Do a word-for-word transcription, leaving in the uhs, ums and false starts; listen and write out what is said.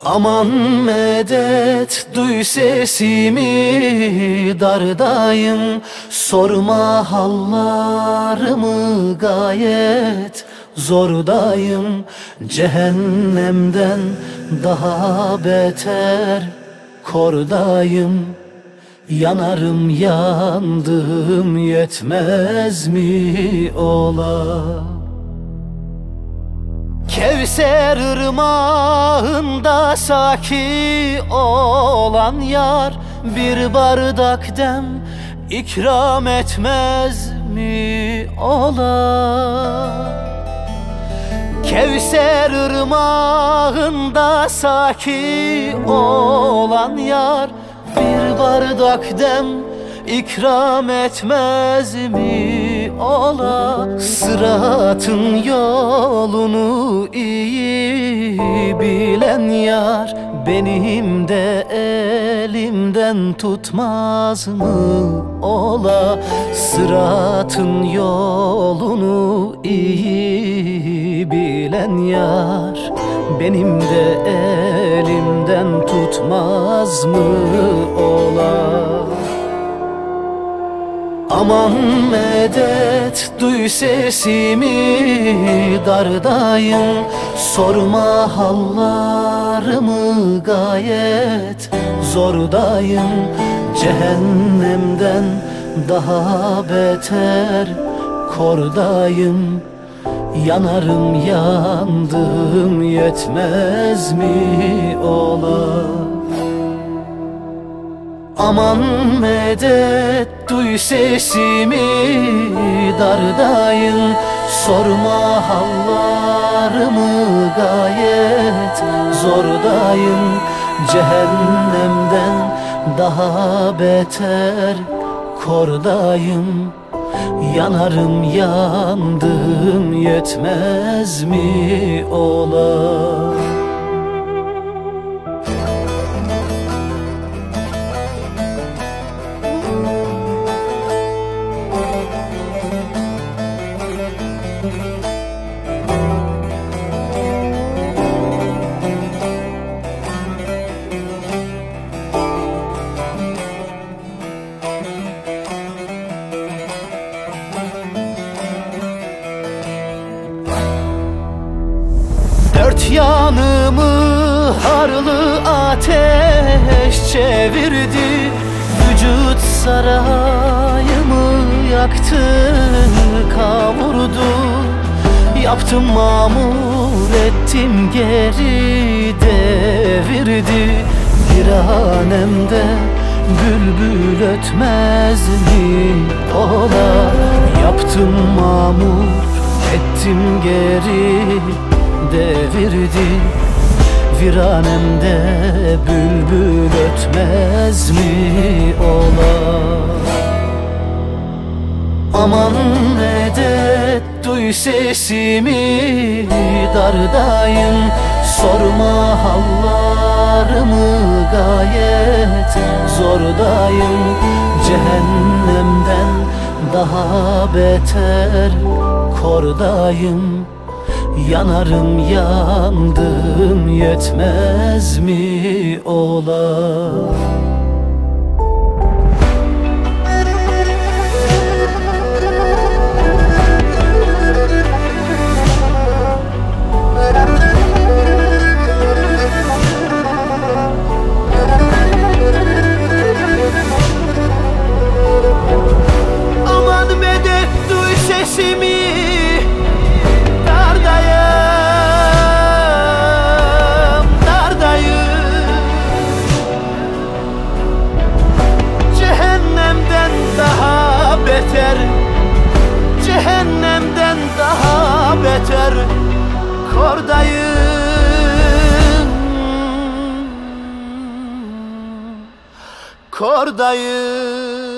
Aman medet, duy sesimi, dardayım. Sorma hallarımı, gayet zordayım. Cehennemden daha beter kordayım. Yanarım yandım, yetmez mi ola? Kevser ırmağında saki olan yar, bir bardak dem ikram etmez mi ola? Kevser ırmağında saki olan yar, bir bardak dem ikram etmez mi ola? Sıratın yolunu iyi bilen yar, benim de elimden tutmaz mı ola? Sıratın yolunu iyi bilen yar, benim de elimden tutmaz mı ola? Aman medet, duy sesimi, dardayım. Sorma hallarımı, gayet zordayım. Cehennemden daha beter kordayım. Yanarım yandım, yetmez mi ola? Aman medet, duy sesimi, dardayım. Sorma hallarımı, gayet zordayım. Cehennemden daha beter kordayım. Yanarım yandım, yetmez mi ola? Dört yanımı harlı ateş çevirdi. Vücut sarayımı yaktı, kavurdu. Yaptım mamur, ettim geri devirdi. Viranemde bülbül ötmez mi ola? Yaptım mamur, ettim geri devirdi. Viranemde bülbül ötmez mi ola? Aman medet, duy sesimi, dardayım. Sorma hallarımı, gayet zordayım. Cehennemden daha beter kordayım. Yanarım yandım, yetmez mi ola? Aman medet, duy sesimi, cehennemden daha beter kordayım, kordayım.